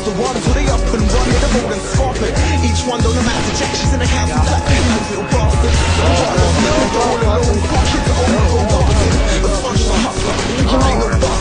the ones who they up and run with the road and scarp it. Each one don't amount to jack, she's in the council flat. Those little bastards. All alone, can't kids at home, go dancing. As much as a hustler, I ain't no bastard.